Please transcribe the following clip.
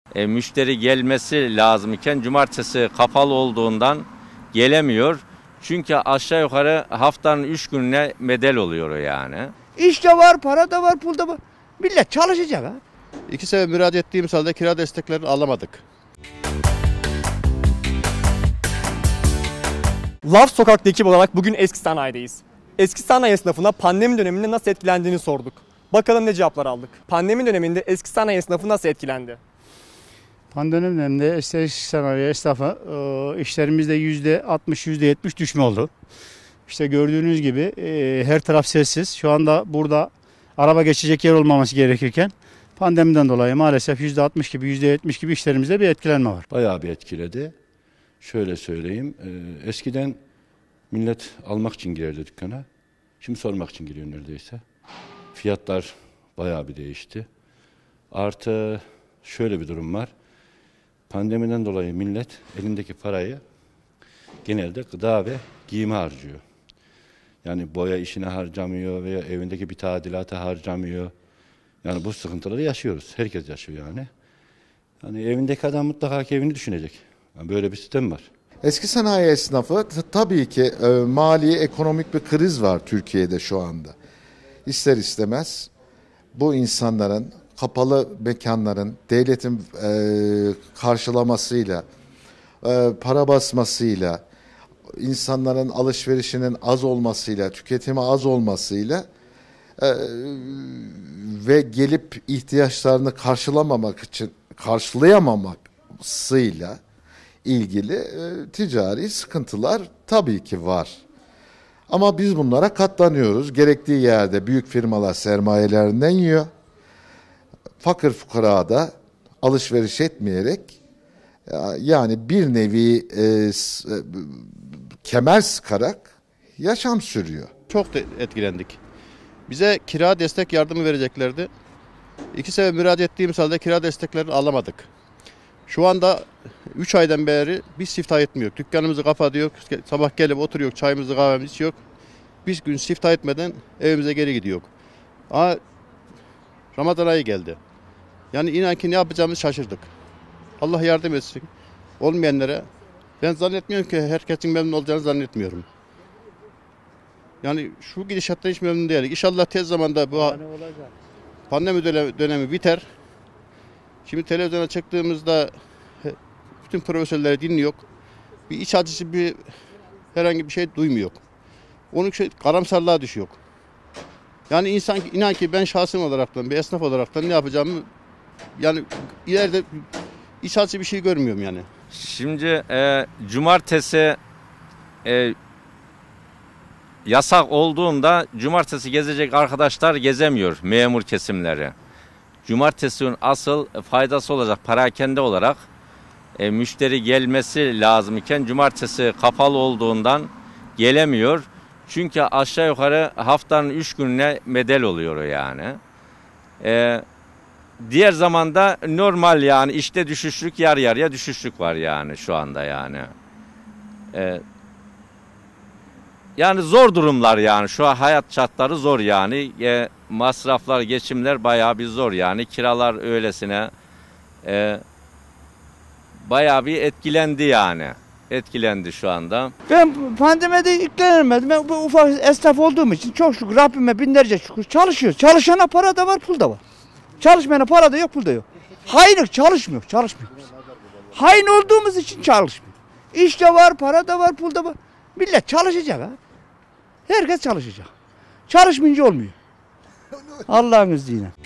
Müşteri gelmesi lazımken cumartesi kapalı olduğundan gelemiyor. Çünkü aşağı yukarı haftanın 3 gününe bedel oluyor yani. İş de var, para da var, pul da var. Millet çalışacak ha. 2 sene müracaat ettiğimiz halde kira desteklerini alamadık. Laf Sokak'ta ekip olarak bugün Eski Sanayi'deyiz. Eski sanayi esnafına pandemi döneminde nasıl etkilendiğini sorduk. Bakalım ne cevaplar aldık. Pandemi döneminde eski sanayi esnafı nasıl etkilendi? Pandemi döneminde eski sanayi esnafı işlerimizde %60, %70 düşme oldu. İşte gördüğünüz gibi her taraf sessiz. Şu anda burada araba geçecek yer olmaması gerekirken pandemiden dolayı maalesef %60 gibi %70 gibi işlerimizde bir etkilenme var. Bayağı bir etkiledi. Şöyle söyleyeyim, eskiden millet almak için girerdi dükkana. Şimdi sormak için giriyor neredeyse. Fiyatlar bayağı bir değişti. Artı şöyle bir durum var. Pandemiden dolayı millet elindeki parayı genelde gıda ve giyime harcıyor. Yani boya işine harcamıyor veya evindeki bir tadilata harcamıyor. Yani bu sıkıntıları yaşıyoruz. Herkes yaşıyor yani. Yani evindeki adam mutlaka ki evini düşünecek. Yani böyle bir sistem var. Eski sanayi esnafı tabii ki mali ekonomik bir kriz var Türkiye'de şu anda. İster istemez bu insanların kapalı mekanların devletin karşılamasıyla, para basmasıyla, insanların alışverişinin az olmasıyla, tüketimi az olmasıyla ve gelip ihtiyaçlarını karşılayamamasıyla ilgili ticari sıkıntılar tabii ki var. Ama biz bunlara katlanıyoruz. Gerektiği yerde büyük firmalar sermayelerinden yiyor. Fakir fukara da alışveriş etmeyerek yani bir nevi kemer sıkarak yaşam sürüyor. Çok da etkilendik. Bize kira destek yardımı vereceklerdi. 2 sene müracaat ettiğimiz halde kira desteklerini alamadık. Şu anda 3 aydan beri biz siftah etmiyor. Dükkanımızı kapatıyor. Sabah gelip oturuyor. Çayımızı kahvemizi içiyor. Biz gün siftah etmeden evimize geri gidiyor. Ama Ramazan ayı geldi. Yani inan ki ne yapacağımızı şaşırdık. Allah yardım etsin. Olmayanlara. Ben zannetmiyorum ki herkesin memnun olacağını zannetmiyorum. Yani şu gidişattan hiç memnun değilim. İnşallah tez zamanda bu pandemi dönemi biter. Şimdi televizyona çıktığımızda bütün profesörleri dinliyor. Bir iç acısı herhangi bir şey duymuyor. Onun için karamsarlığa düşüyor. Yani inan ki ben şahsım olaraktan, bir esnaf olaraktan ne yapacağımı yani ileride iç acısı bir şey görmüyorum yani. Şimdi cumartesi yasak olduğunda cumartesi gezecek arkadaşlar gezemiyor, memur kesimleri. Cumartesinin asıl faydası olacak perakende olarak müşteri gelmesi lazımken cumartesi kapalı olduğundan gelemiyor. Çünkü aşağı yukarı haftanın 3 gününe bedel oluyor yani. Diğer zamanda normal yani işte düşüşlük yarı yarıya düşüşlük var yani şu anda yani. Yani zor durumlar yani şu an hayat şartları zor yani. Masraflar, geçimler bayağı bir zor yani. Kiralar öylesine bayağı bir etkilendi yani. Etkilendi şu anda. Ben pandemide ilgilenemedim. Ben bu ufak esnaf olduğum için çok şükür Rabbime binlerce şükür çalışıyoruz. Çalışana para da var, pul da var. Çalışmayana para da yok, pul da yok. Hainlik çalışmıyor. Hain olduğumuz için çalışmıyor. İş de var, para da var, pul da var. Millet çalışacak ha. Herkes çalışacak. Çalışmayınca olmuyor. Allah'ın izniyle.